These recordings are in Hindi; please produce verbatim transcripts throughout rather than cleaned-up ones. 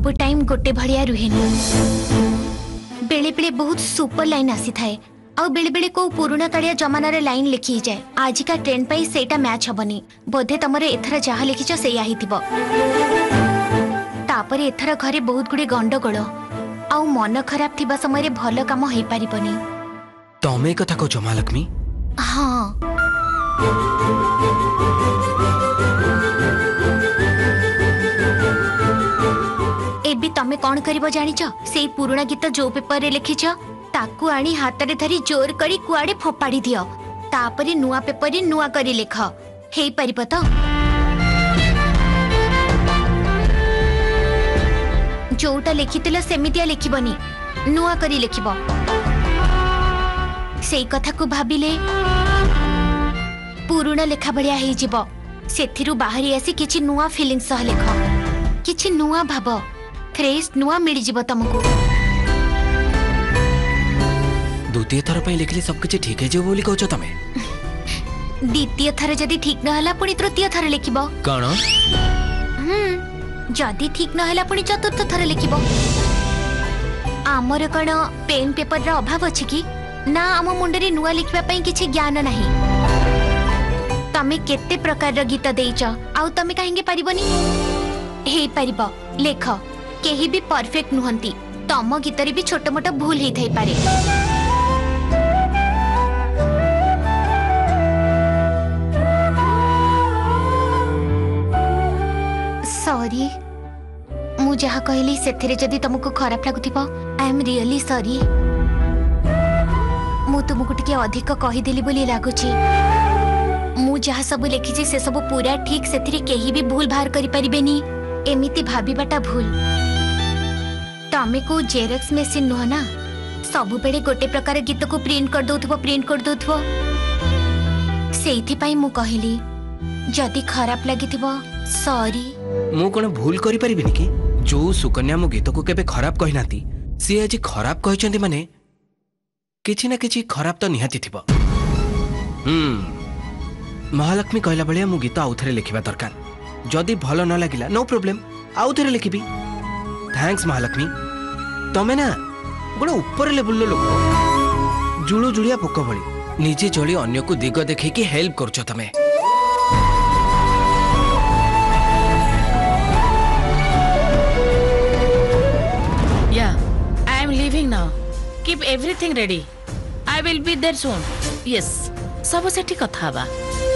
सब टाइम गोटे भलिया रुहेनी बेले बेले बहुत सुपर लाइन आसी थाए आ बेले बेले को पुराना कालिया जमाना रे लाइन लिखी जाए आजिका ट्रेंड पाई सेटा मैच हबनी बोधे तमरे एथरा जहा लिखिछ सेया हिथिबो तापरे एथरा घरे बहुत गुडे गंडगोल आ मन खराब थिबा समय रे भलो काम हेई पारिबनी तमे कथा को महालक्ष्मी हां एबी तमे कौन करिबो जानिछ सेई पुराना गीत जो पेपर रे लिखिछ ताकू आनी हाथ रे धरी जोर करी कुआडे फोपाड़ी दियो तापरे नुआ पेपर रे नुआ करी लेख हेई परिबो तो जोटा लिखितिला सेमितिया लिखिबनी नुआ करी लिखिबो सेई कथा को भाबिले पुराना लेखा बलिया हेई जिवो सेथिरु बाहरी आसी किछि नुआ फीलिंग सह लेख किछि नुआ भाबो फ्रेश नुआ मिल जिवो तुमको द्वितीय थर पे लिखले सब किछि ठीक है जो बोली कहछ तमे द्वितीय थर जदी ठीक न हला पुनी तृतीय थर लिखिबो कोन हम जदी ठीक न हला पुनी चतुर्थ थर लिखिबो आमर कोन पेन पेपर रा अभाव अछि कि ना आम मुंडरे नुआ लिखबा पई किछि ज्ञान नाही तमे केते प्रकार रा गीत देइछ आउ तमे काहेंगे परिबनी हेई परिबो लेख केही भी परफेक्ट नुहंती तम गीतरे भी छोट मोट भूल हेई थाई पारे सॉरी मु जहा कहली सेथिरे जदी तुमको खराब लागुथिबो आई एम रियली सॉरी मु तुमको टिके अधिक कहि देली बोली लागुची मु जहा सब लिखिछि से सब पूरा ठीक सेथिरे केही भी भूल बाहर करि परिबेनी एमिति भाबीबाटा भूल तमे को जेरक्स मशीन नुह ना सबु बेले गोटे प्रकार गीत को प्रिंट कर दउथबो प्रिंट कर दउथबो सेइथि पई मु कहली जदी खराब लागिथिबो सॉरी मु कोन भूल करि परिबिनी कि जो सुकन्या मो गीत को केबे खराब कहि नाती सी आज खराब कहिचंती माने किछि ना किछि खराब तो निहाती थिबो हम्म महालक्ष्मी कहला बलिया मु गीत आउथरे लिखिबा दरकार जदी भलो न लागिला नो प्रॉब्लम आउथरे लिखिबी थैंक्स महालक्ष्मी तमे ना बड़ा ऊपर लेवल लो लोक जुळु जुळिया पोक भली निजे जळी अन्य को दिग देखै कि हेल्प करछ तमे या I am leaving now keep everything ready I will be there soon yes सब सेठी कथा बा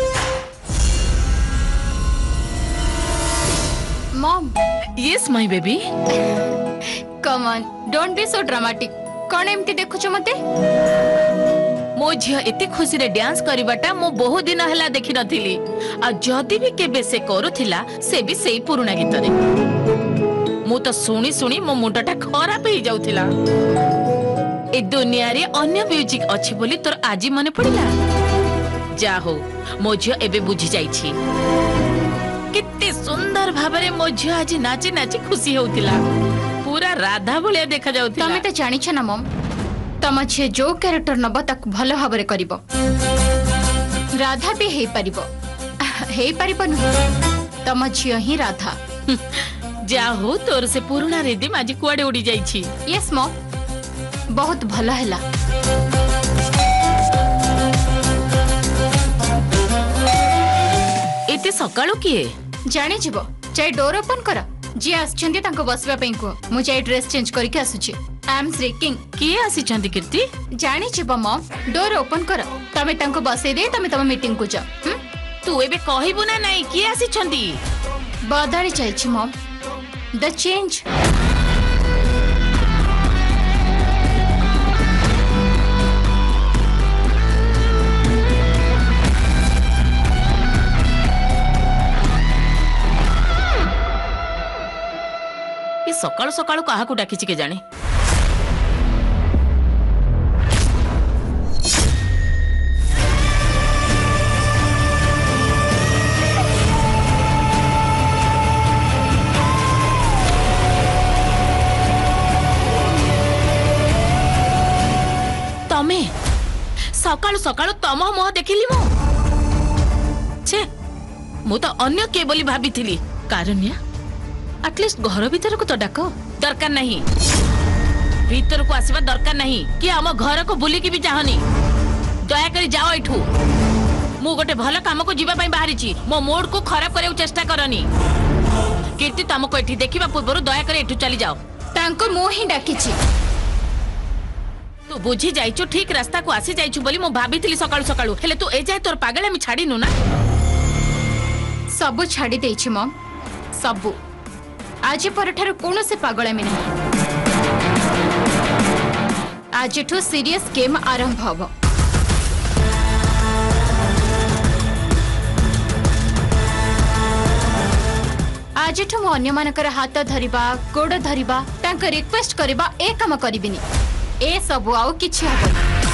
Mom. Yes, my baby. Come on, don't be so dramatic. कौन एमती देखु छ मते? मो झिया एते खुशी रे डांस करिबाटा मो बहुत दिन हला देखि नथिली आ जदी भी केबे से करूथिला से भी सेही पुराना गीत रे मो तो सुनी सुनी मो मुंडटा खराब हे जाउथिला ए दुनिया रे अन्य म्यूजिक अछि बोली तोर आजी मने पड़िला जा हो मो झिया एबे बुझी जाई छी कितने सुंदर भाबरे मो झिया आज नाची नाची खुशी होउतिला पूरा राधा भलिया देखा जाउतिला तमे त जानि छ ना मम तम छे जो कैरेक्टर नब तक भलो भाबरे करिवो राधा भी हेई परिवो हेई परिवो न तम झिया ही राधा जा हो तोर से पुराना रिदिम आज कुआडे उड़ी जाई छी यस मम बहुत भलो हैला एते सकाळो किए जानि जिवो चाहे डोर ओपन कर जी आछंती तांको बसबा पई को मु चाहे ड्रेस चेंज करके आसुची आई एम श्रीकिंग किए आसी छंती कीर्ति जानि जिवो मम डोर ओपन कर तमे तांको बसै दे तमे तम मीटिंग को जा तू एबे कहिबु ना नाही किए आसी छंती बदली जाय छी मम द चेंज सकाळ सकाळ काहाकू डाकिछि के जाने तमे सकाळ सकाळ तम मुह देखिली मो छे मु तो अन्य के बोली भाबी थिली कारुण्या एटलिस्ट घर भीतर को तो डाक दरकार नहीं भीतर को आसवा दरकार नहीं कि आम घर को बुलिकी भी चाहनी दया करी जाओ एठू मु गोटे भल काम को जीवा बाहरी छी मो मूड को खराब करे चेष्टा करनी कीर्ति तुमको एठी देखिबा पूर्व दया करे एठू चली जाओ तांको मु ही डाकी छी तू बुझी जाइछु ठीक रास्ता को आसी जाइछु बोली मु भाबीथिली सकाळु सकाळु हेले तू ए जाय तोर पागल हम छाडीनु ना सब छाड़ी देछि मम सब आज परठार कोनो से पागल में नहीं आज ठो सीरियस गेम आरंभ हबो आज ठो मो अन्य मानकर हाथ धरिबा गोड़ धरिबा तांक रिक्वेस्ट करबा ए काम करबिनी ए सब आउ किछि हबो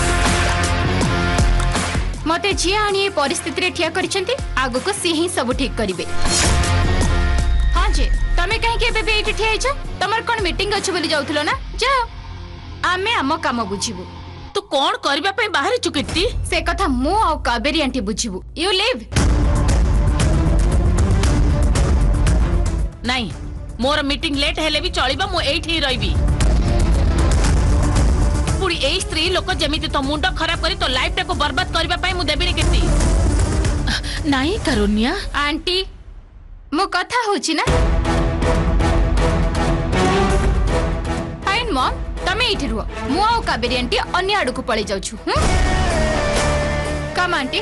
मते जी आनी परिस्थिति रे ठिया करिसेंती आगु को सी ही सब ठीक करिवे हां जे तमे कहि के बेबे एठी ठिया छ तमर कोन मीटिंग अछि बोली जाउथलो ना जाओ आमे आम काम बुझिबु तू कोन करबा पे बाहर चुकिती से कथा मु आ काबेरी आंटी बुझिबु यू लिव नहीं मोर मीटिंग लेट हेले भी चलिबा मु एठी रहबी पुरी ए स्त्री लोक जेमिति तो मुंड खराब करी तो लाइफ को बर्बाद करबा पई मु देबिनी केती नाही करुण्या आंटी मो कथा होची ना फाइन मॉम तमे एठी रुह मु आ काबेरी आंटी अन्य आडू को पळे जाउ छु कम आंटी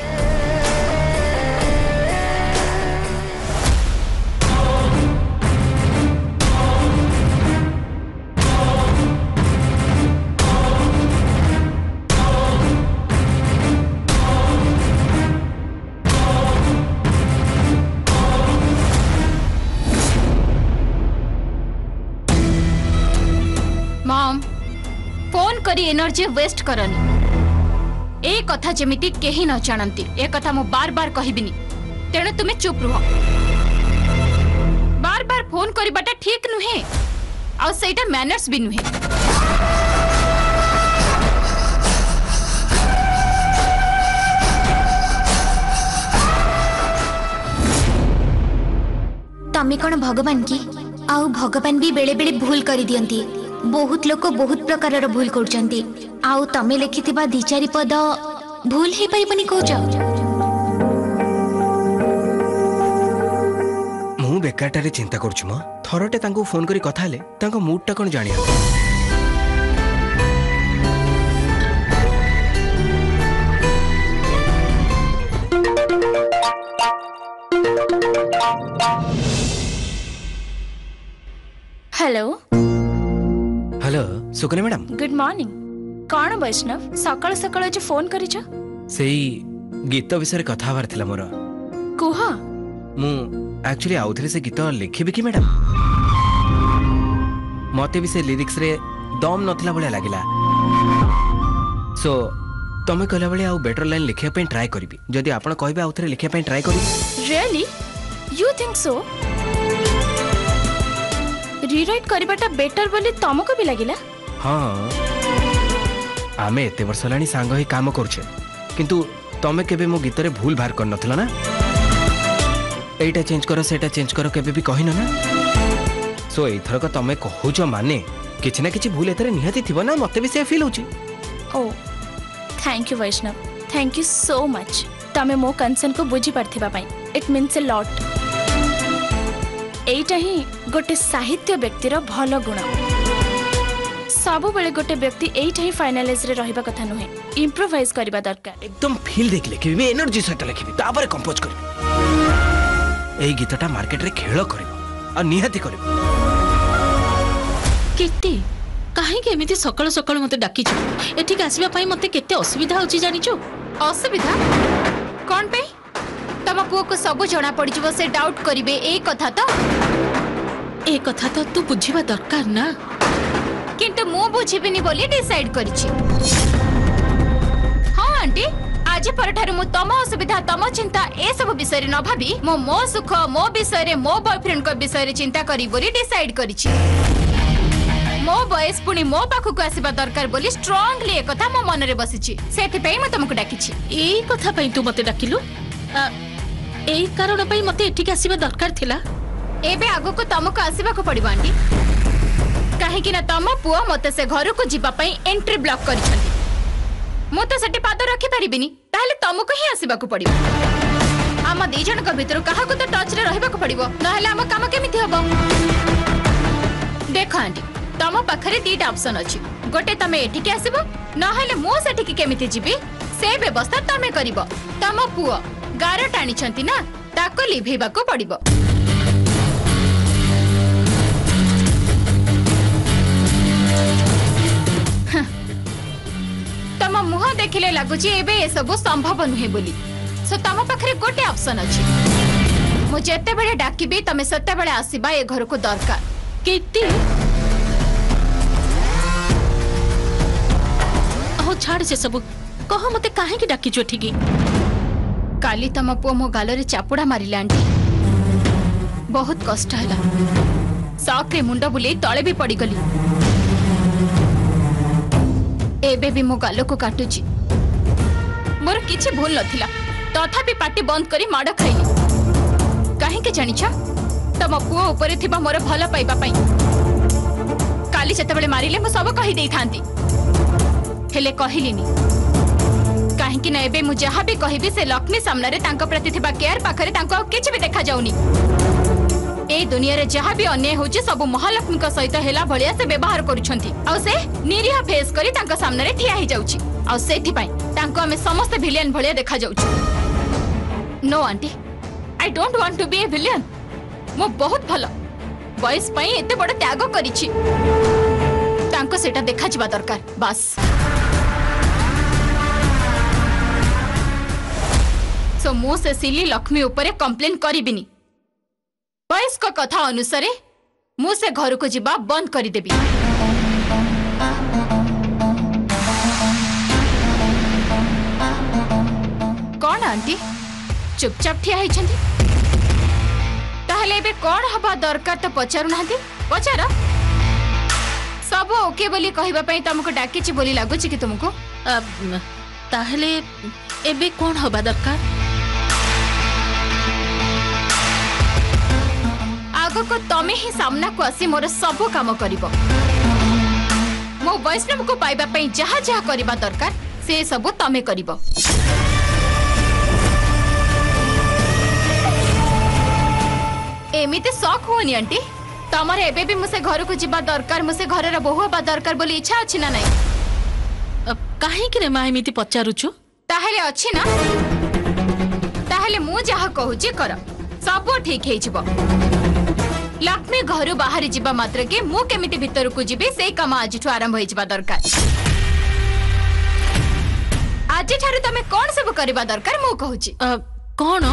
करी एनर्जी वेस्ट करनी ए कथा जेमिति केही न जानंती ए कथा मो बार बार कहिबिनी तेणु तुमे चुप रुह बार बार फोन करिबाटा ठीक नुहे आ सेटा मैनर्स भी नुहे तमे कोन भगवान की आउ भगवान भी बेले बेले भूल करी दियंती बहुत लोक बहुत प्रकार भूल करचंती आउ तमे लिखिथिबा दी चारि पद भूल हे परिबनी कहउछ मु बेकारटारे चिंता करछु म थरटे तांको फोन करी कथा ले तांको मूड टा कोन जानिया hello hello Sukanya madam good morning कौन वैष्णव सकाळ सकाळ जे फोन करिछ सेई गीत विषय रे कथा हबार थिला मोर कुह मु एक्चुअली आउथरे से गीत लिखिबे कि मैडम मते भी से लिरिक्स रे दम नथिला बळे लागिला सो तमे कहला बळे आउ बेटर लाइन लिखिया पे ट्राई करबी जदी आपण कहबे आउथरे लिखिया पे ट्राई करबी really you think so rewrite करबाटा बेटर बोली तुमको भी लागिला हाँ आमे एते वर्ष लानी सांग ही काम करछे किंतु तमे केबे मो गीत रे भूल बाहर कर नथिला ना एटा चेंज करो सेटा चेंज करो केबे भी कहिन ना सो एथर को तमे कहूछ माने किछ ना किछ भूल एतरे निहाती थिबो ना मते भी से फील होची ओ thank you Vaishnav thank you so much तमे मो कंसर्न को बुझी परथिबा पई इट मीन्स अ लॉट एटा ही गोटे साहित्य व्यक्तिर भल गुण सब बेले गोटे व्यक्ति एटा ही फाइनलाइज रे रहिबा कथा नुहे इंप्रोवाइज करबा दरकार एकदम फील देख लिखिबी एनर्जी सहित लिखिबी तापर कंपोज करबी एई गीतटा मार्केट रे खेल करबो आ निहाती करबो कीर्ति काहे के एमिति सकाळ सकाळ मते डाकी छु एठी के आसीबा पई मते केते असुविधा होची जानि छु असुविधा कोन पे तम पुओ को सब जना पड़ जबो से डाउट करिवे ए कथा तो ए कथा तो तू बुझिबा दरकार ना किंतु मु बुझिबिनी बोली डिसाइड करिछि हां आंटी आज परठारु मु तम असुविधा तम चिंता ए सब विषय रे न भाबी मो मो सुख मो विषय रे मो बॉयफ्रेंड को विषय रे चिंता करी बोली डिसाइड करिछि मो बॉयस पुनी मो पाखु को आसीबा दरकार बोली स्ट्रांगली ए कथा मो मन रे बसिछि सेति पई म तुमको डाकिछि ए कथा पई तू मते डाकिलु एई कारण पई मते एठी के आसीबा दरकार थिला एबे आगो को तुमको आसीबा को पड़िबो आंटी काहेकि ना तम पुओ मते से घर को जीवा पई एंट्री ब्लॉक करिसंती मु तो सेठी पाद रखि परिबिनी ताहले तुमको ही आसीबा को पड़िबो आम दी जन को भीतर कहा को तो टच रे रहबा को पड़िबो नहले आम काम केमिति हबो देखो आंटी तम पाखरे दीटा ऑप्शन अछि गोटे तमे एठिके आसीबो नहले मु सेठिके केमिति जीबी से व्यवस्था तमे करिबो तम पुओ गार टाणी छंती ना ताको लिभेबा को पड़िबो तम मुह देखिले लागुची एबे ए सब संभव नुहे बोली सो तम पाखरे गोटे ऑप्शन अछि मु जेते बेले डाकिबी तमे सते बेले आसीबा ए घर को दरकार केती हो छाड़ से सब कह मते काहे की डाकी जो ठीकी काली तम पुओ मो गाल रे चापुड़ा मारिले आंटी बहुत कष्ट हला शॉक रे मुंड बुले तळे भी पड़ी गली एबे भी मो गाल को काटुची मोर किछि भूल नथिला तथापि पार्टी बंद करी माड़ खाइली काहे के जानि छ तम पुओ ऊपर थिबा मोर भला पाइबा पई काली जते बेले मारिले मो सब कहि देई थांती हेले कहिलिनी काहे कि ना एबे मु जहा भी कहिबी से लक्ष्मी सामने रे तांको प्रति थिबा केयर पाखरे तांको किछि भी देखा जाउनी ए दुनिया रे जहा भी अन्याय होची सब महालक्ष्मी का सहित हेला भलिया से व्यवहार करूछंती आ से निरीह फेस करी तांको सामने रे ठिया ही जाउची आ सेथि पई तांको हमें समस्त विलेन भलिया देखा जाउची no aunty I don't want to be a villain मो बहुत भलो बॉयज पई एते बड़ त्याग करिछि तांको सेटा देखा जिबा दरकार बस सो मो से सिली लक्ष्मी ऊपर कंप्लेन करिबिनी बॉयज को कथा अनुसारे मु से घर को जीवा बंद करी देबी कौन आंटी चुपचाप ठिया होइछंती ताहले एबे कौन हबा दरकार तो पचारु नांती पचार सब ओके बोली कहिबा पई तुमको डाकिछि बोली लागुछि कि तुमको ताहले एबे कौन हबा दरकार आगो को तमे ही सामना को आसी मोर सब काम करिवो मो वैष्णव को पाइबा पई जहा जहा करिबा दरकार से सब तमे करिवो एमिते शौक होनी आंटी तमर एबे भी मुसे घर को जीवा दरकार मुसे घर रा बहु बा दरकार बोली इच्छा अछि ना नहीं काहे कि रे मा एमिति पचारुछु ताहले अछि ना ताहले मु जहा कहूची कर सब ठीक हे जिवो लक्ष्मी घर बाहर जीवा मात्र के मु केमिति भीतर को जीबे सेई काम आज ठु आरंभ होई जिबा दरकार आज ठारू तमे कोन सब करबा दरकार मु कहूची कोन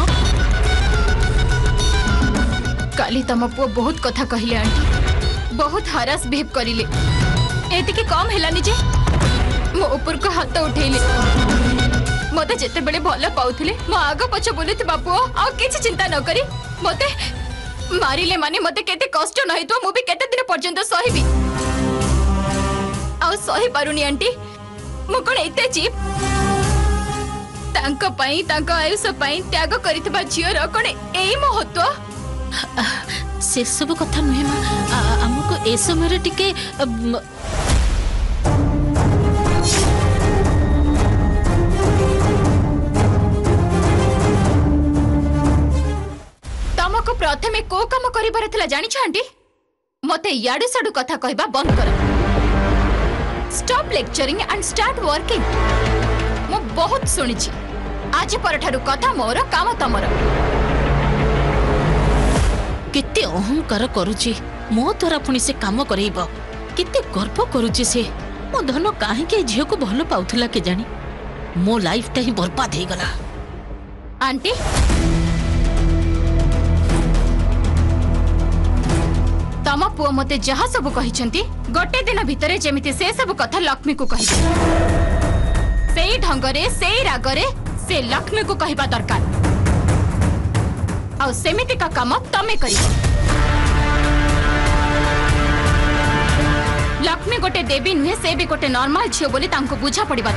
काली तम पुओ बहुत कथा कहिले आंटी बहुत हरास बिहेव करिले एति के कम हेलानी जे मो ऊपर को हाथ उठेले मते जेते बेले भला पाउथिले मो आगो पछ बोलित बापू आ किछ चिंता न करी मते मारिले माने मते केते कष्ट नहि तो मु भी केते दिन पर्यंत सहिबी आ सहि पारुनी आंटी मु कोन एते चीप तांको पई तांको आयुष पई त्याग करितबा जियर कोन एई महत्व से सब कथा नुहे मा हमको ए समय टिके तमको प्रथमे को काम करिबार थला जानि छ आंटी मते याडू साडू कथा कहबा बंद कर stop lecturing and start working मो बहुत सुनि छी आज परठारु कथा मोर काम तमर केते अहंकार करूची मो द्वारा पुणी से काम करेब केते गर्व करूची से मो धन काहे के झियो को भलो पाउथला के जानी मो लाइफ ता ही बर्बाद हे गला आंटी तम पुओ मते जहा सब कहिसंती गोटे दिन भितरे जेमिति से सब कथा लक्ष्मी को कहि सेई ढंगरे सेई रागरे से लक्ष्मी को कहिबा दरकार आ सेमिति का काम तमे करिवो लक्ष्मी गोटे देवी नुहे से भी गोटे नॉर्मल झियो बोली तांको बुझा पड़िबा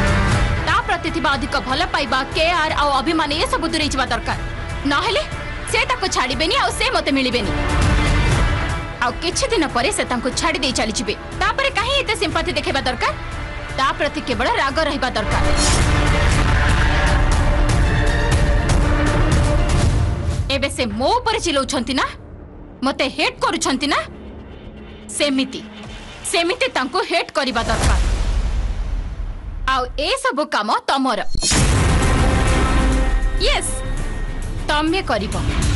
दरकार ता प्रति थिबा अधिक भल पाइबा केआर आ अभिमान ए सब दूरे जिबा दरकार न हेले से ताको छाड़िबेनी आ से मते मिलिबेनी आ किछि दिन परे से तांको छाड़ी दे चली जिबे तापरे काहे एते सिंपैथी देखेबा दरकार ता प्रति केवल राग रहिबा दरकार एबे से मो ऊपर चिलौछंती ना मते हेट करूछंती ना सेमिति सेमिति तांको हेट करिबा दरकार आउ ए सब काम तमर यस तमे करिबो